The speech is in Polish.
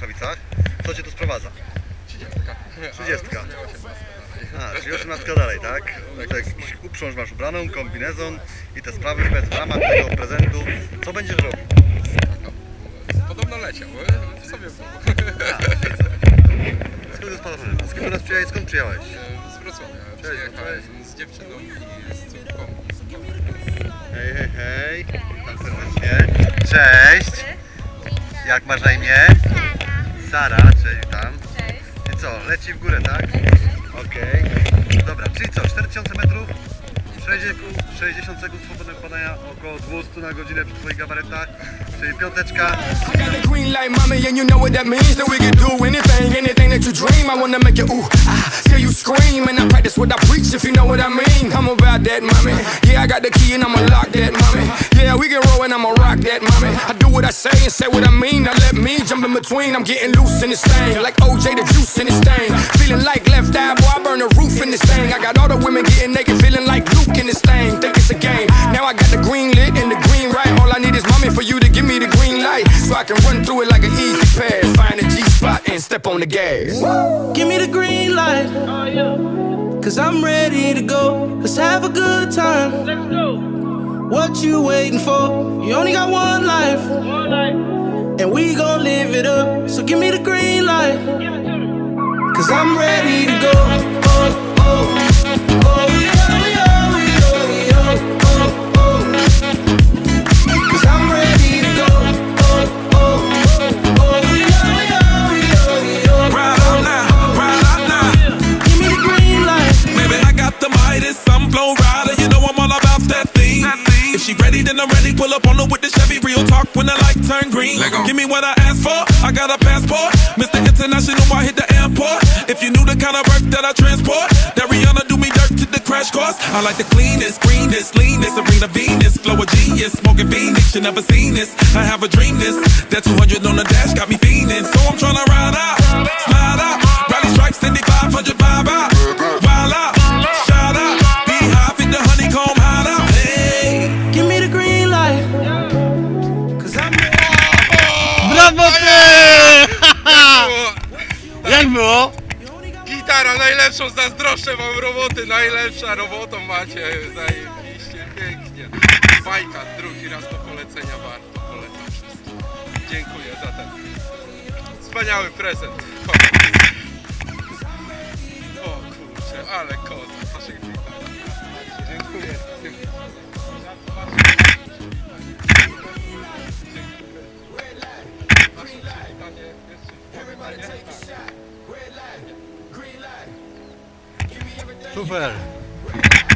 Katowicach. Co cię tu sprowadza? 30. A, czyli 18 dalej, tak? Tak, uprząż masz ubraną, kombinezon i te sprawy w ramach tego prezentu. Co będziesz robił? Podobno leciał, sobie Z kim teraz przyjechałeś? Skąd przyjechałeś? z Wrocławia. Przyjechałem z dziewczyną i z córką. Hej, hej, hej. Witam serdecznie. Cześć. Jak masz na imię? Sara, cześć, witam. I co, leci w górę, tak? Okej. Dobra, czyli co, 4000 metrów, 60 sekund swobodnego padania, około 200 na godzinę przy twoich gabaretach, czyli piąteczka. In this thing, think it's a game. Now I got the green lit and the green right. All I need is mommy for you to give me the green light, so I can run through it like an easy pass. Find a G-spot and step on the gas. Give me the green light, cause I'm ready to go. Let's have a good time. Let's go. What you waiting for? You only got one life, and we gon' live it up. So give me the green light, cause I'm ready to go. Oh, oh, oh, yeah. If she ready, then I'm ready. Pull up on her with the Chevy. Real talk when the light turn green. Give me what I asked for. I got a passport. Mr. International, I hit the airport. If you knew the kind of work that I transport, that Rihanna do me dirt to the crash course. I like the cleanest, greenest, leanest, Serena Venus, flow a genius, smoking Phoenix. You never seen this. I have a dream this. That 200 on the dash got me fiending. So I'm tryna ride out, slide out, rally stripes, 500 vibe out, wild out, shout out, beehive in the honeycomb hideout. Brawo ty! Jak było? Gitara, najlepszą, zazdroszczę wam roboty, najlepsza robotą macie, zajebiście, pięknie. Bajka, drugi raz do polecenia warto, polecam wszystkim. Dziękuję za ten wspaniały prezent. O kurczę, ale kozak. Dziękuję. Super.